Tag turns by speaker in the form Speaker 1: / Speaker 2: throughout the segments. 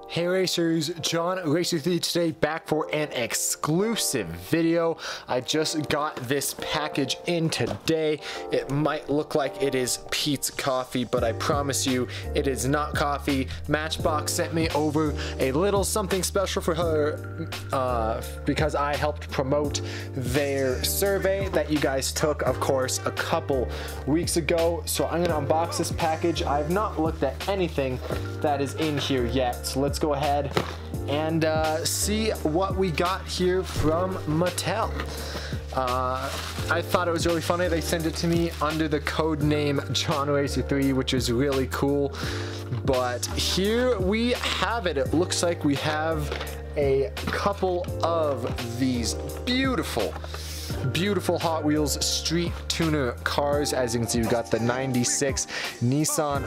Speaker 1: Hey racers, John Racer 3 today, back for an exclusive video. I just got this package in today. It might look like it is Pete's coffee, but I promise you it is not coffee. Matchbox sent me over a little something special for her because I helped promote their survey that you guys took, of course, a couple weeks ago. So I'm gonna unbox this package. I've not looked at anything that is in here yet, so let's go ahead and see what we got here from Mattel. I thought it was really funny. They sent it to me under the code name John Racer 3, which is really cool. But here we have it. It looks like we have a couple of these beautiful Hot Wheels street tuner cars. As you can see, we got the 96 Nissan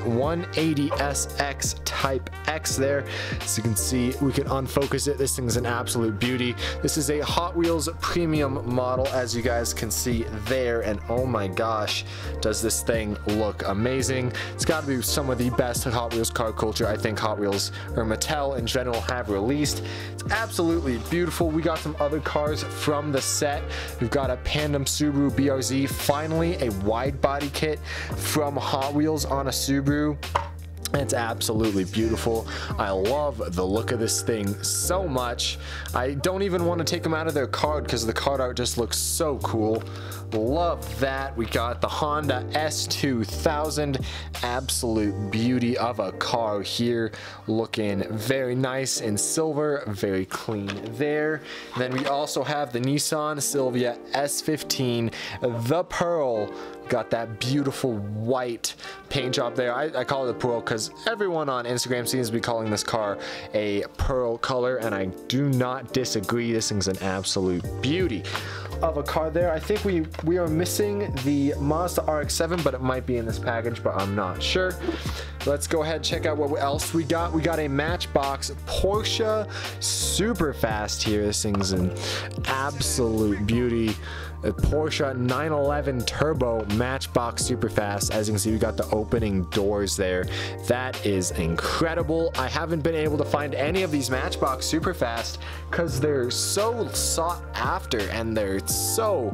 Speaker 1: 180SX Type X there. As you can see, we can unfocus it. This thing's an absolute beauty. This is a Hot Wheels premium model, as you guys can see there, and oh my gosh, does this thing look amazing. It's got to be some of the best Hot Wheels car culture I think Hot Wheels or Mattel in general have released. It's absolutely beautiful. We got some other cars from the set. We've got a Pandem Subaru BRZ, finally a wide body kit from Hot Wheels on a Subaru. It's absolutely beautiful. I love the look of this thing so much. I don't even want to take them out of their card because the card art just looks so cool. Love that. We got the Honda S2000, absolute beauty of a car here, looking very nice in silver, very clean there. And then we also have the Nissan Silvia S15, the Pearl. Got that beautiful white paint job there. I call it a pearl because everyone on Instagram seems to be calling this car a pearl color, and I do not disagree. This thing's an absolute beauty of a car there. I think we are missing the Mazda RX-7, but it might be in this package, but I'm not sure. Let's go ahead and check out what else we got. We got a Matchbox Porsche Superfast here. This thing's an absolute beauty. A Porsche 911 Turbo Matchbox Superfast. As you can see, we got the opening doors there. That is incredible. I haven't been able to find any of these Matchbox Superfast because they're so sought after and they're so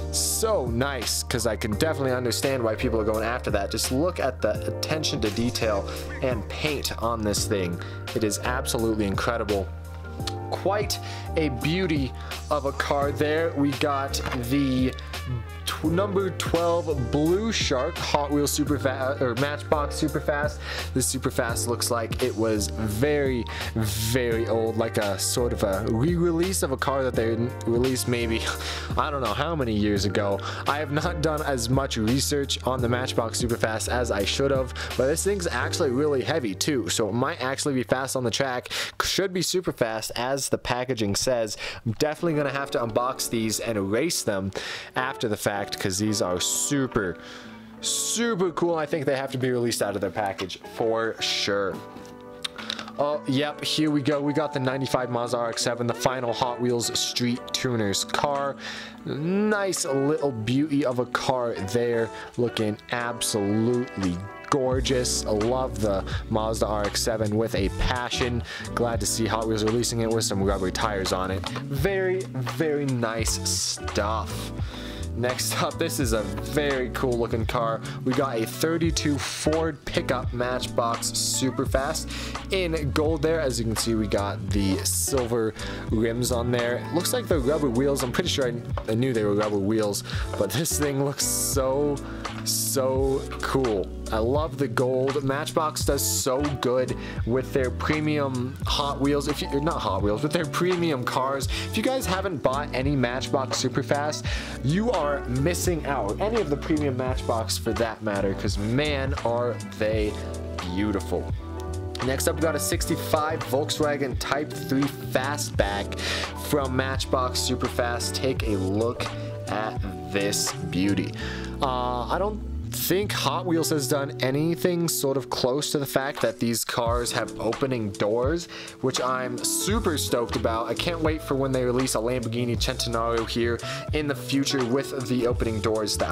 Speaker 1: nice, because I can definitely understand why people are going after that. Just look at the attention to detail and paint on this thing. It is absolutely incredible. Quite a beauty of a car there. We got the number 12 Blue Shark Hot Wheels Superfast, or Matchbox Superfast. This Superfast looks like it was very old, like a sort of a re-release of a car that they released maybe I don't know how many years ago. I have not done as much research on the Matchbox Superfast as I should have, but this thing's actually really heavy too, so it might actually be fast on the track. Should be super fast, as the packaging says. I'm definitely gonna have to unbox these and race them after the fact, because these are super cool. I think they have to be released out of their package for sure. Oh, yep, here we go. We got the 95 Mazda RX-7, the final Hot Wheels Street Tuners car. Nice little beauty of a car there, looking absolutely gorgeous. I love the Mazda RX-7 with a passion. Glad to see Hot Wheels releasing it with some rubber tires on it. Very nice stuff. Next up, this is a very cool looking car. We got a 32 Ford pickup Matchbox Superfast in gold there. As you can see, we got the silver rims on there. It looks like the rubber wheels. I'm pretty sure I knew they were rubber wheels, but this thing looks so cool. I love the gold. Matchbox does so good with their premium Hot Wheels, not Hot Wheels, with their premium cars. If you guys haven't bought any Matchbox Superfast, you are missing out. Any of the premium Matchbox for that matter, because man, are they beautiful. Next up, we got a 65 Volkswagen Type 3 Fastback from Matchbox Superfast. Take a look at this beauty. I don't think Hot Wheels has done anything sort of close to the fact that these cars have opening doors, which I'm super stoked about. I can't wait for when they release a Lamborghini Centenario here in the future with the opening doors that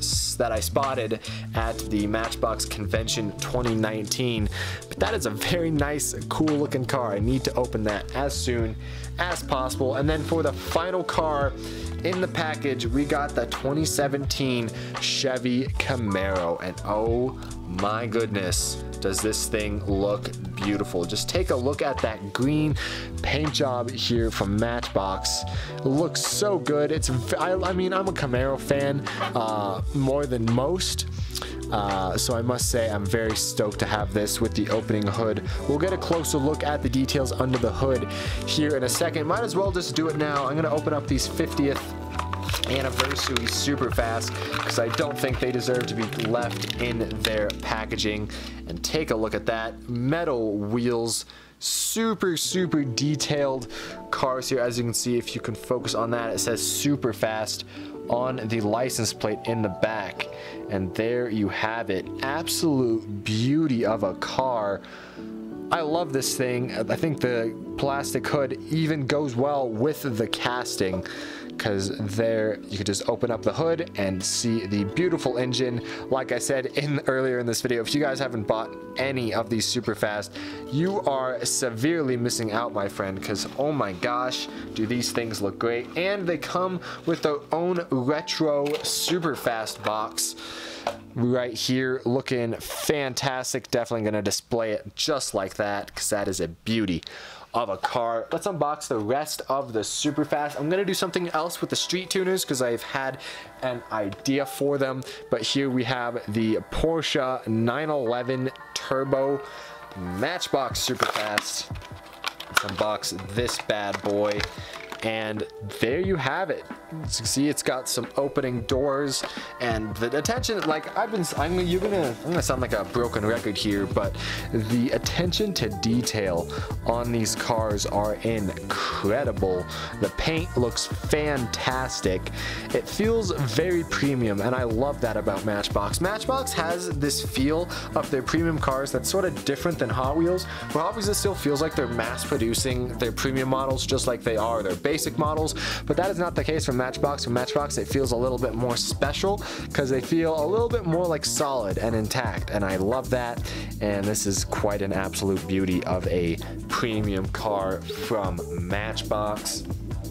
Speaker 1: I spotted at the Matchbox Convention 2019. But that is a very nice, cool looking car. I need to open that as soon as possible. And then for the final car in the package, we got the 2017 Chevy Camaro, and oh my goodness, does this thing look beautiful. Just take a look at that green paint job here from Matchbox. It looks so good. I mean, I'm a Camaro fan more than most. So I must say I'm very stoked to have this with the opening hood. We'll get a closer look at the details under the hood here in a second. Might as well just do it now. I'm gonna open up these 50th anniversary super fast because I don't think they deserve to be left in their packaging. And take a look at that. Metal wheels, super detailed cars here. As you can see, if you can focus on that, it says super fast on the license plate in the back. And there you have it. Absolute beauty of a car. I love this thing. I think the plastic hood even goes well with the casting, because there you could just open up the hood and see the beautiful engine. Like I said earlier in this video, if you guys haven't bought any of these super fast, you are severely missing out, my friend, because oh my gosh, do these things look great. And they come with their own retro super fast box right here, looking fantastic. Definitely gonna display it just like that because that is a beauty of a car. Let's unbox the rest of the super fast. I'm gonna do something else with the street tuners because I've had an idea for them, but here we have the Porsche 911 Turbo Matchbox super fast. Let's unbox this bad boy. And there you have it. See, it's got some opening doors, and the attention, like I'm gonna sound like a broken record here, but the attention to detail on these cars are incredible. The paint looks fantastic. It feels very premium, and I love that about Matchbox. Matchbox has this feel of their premium cars that's sort of different than Hot Wheels. For Hot Wheels, it still feels like they're mass producing their premium models just like they are their basic models, but that is not the case for Matchbox. For Matchbox, it feels a little bit more special because they feel a little bit more like solid and intact, and I love that. And this is quite an absolute beauty of a premium car from Matchbox.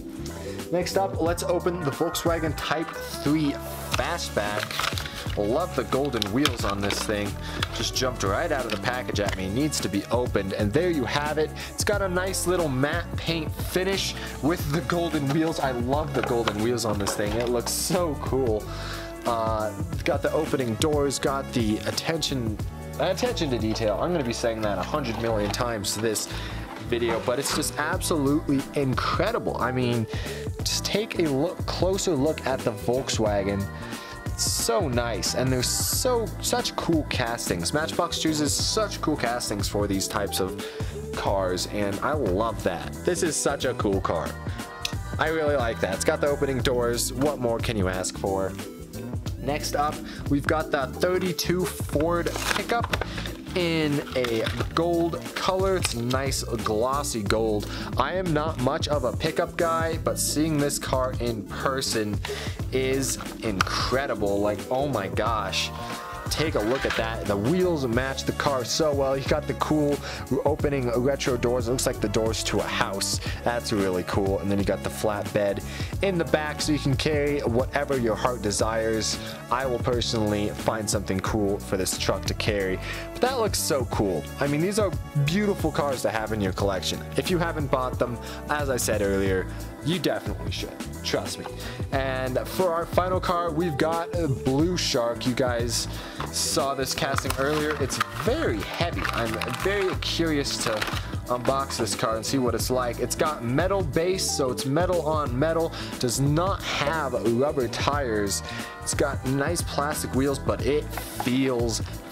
Speaker 1: Next up, let's open the Volkswagen Type 3 Fastback. Love the golden wheels on this thing. Just jumped right out of the package at me. It needs to be opened, and there you have it. It's got a nice little matte paint finish with the golden wheels. I love the golden wheels on this thing. It looks so cool. Got the opening doors, got the attention to detail. I'm going to be saying that 100 million times this video, but it's just absolutely incredible. I mean, just take a closer look at the Volkswagen. So nice, and there's such cool castings. Matchbox chooses such cool castings for these types of cars, and I love that. This is such a cool car. I really like that. It's got the opening doors. What more can you ask for? Next up, we've got the 32 Ford pickup in a gold color. It's nice glossy gold. I am not much of a pickup guy, but seeing this car in person is incredible. Like, oh my gosh, take a look at that. The wheels match the car so well. You got the cool opening retro doors. It looks like the doors to a house. That's really cool. And then you got the flatbed in the back so you can carry whatever your heart desires. I will personally find something cool for this truck to carry. But that looks so cool. I mean, these are beautiful cars to have in your collection. If you haven't bought them, as I said earlier, you definitely should. Trust me. And for our final car, we've got a Blue Shark. You guys saw this casting earlier. It's very heavy. I'm very curious to unbox this car and see what it's like. It's got metal base, so it's metal on metal. Does not have rubber tires. It's got nice plastic wheels, but it feels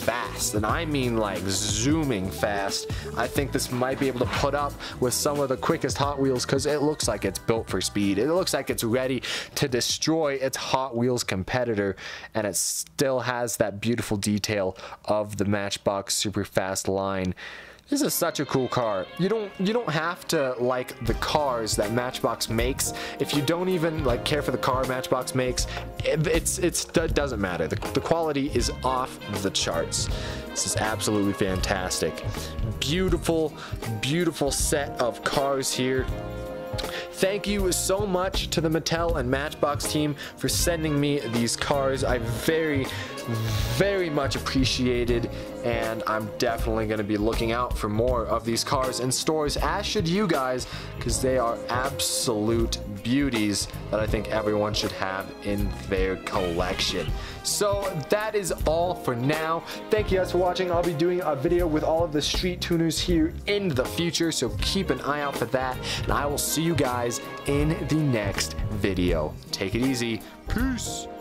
Speaker 1: fast, and I mean like zooming fast. I think this might be able to put up with some of the quickest Hot Wheels because it looks like it's built for speed. It looks like it's ready to destroy its Hot Wheels competitor, and it still has that beautiful detail of the Matchbox Super Fast line. This is such a cool car. You don't have to like the cars that Matchbox makes. If you don't even like care for the car Matchbox makes, it doesn't matter. The quality is off the charts. This is absolutely fantastic. Beautiful, beautiful set of cars here. Thank you so much to the Mattel and Matchbox team for sending me these cars. I very, very much appreciated, and I'm definitely going to be looking out for more of these cars in stores, as should you guys, because they are absolute beauties that I think everyone should have in their collection. So that is all for now. Thank you guys for watching. I'll be doing a video with all of the Street Tuners here in the future, so keep an eye out for that, and I will see you guys in the next video. Take it easy. Peace.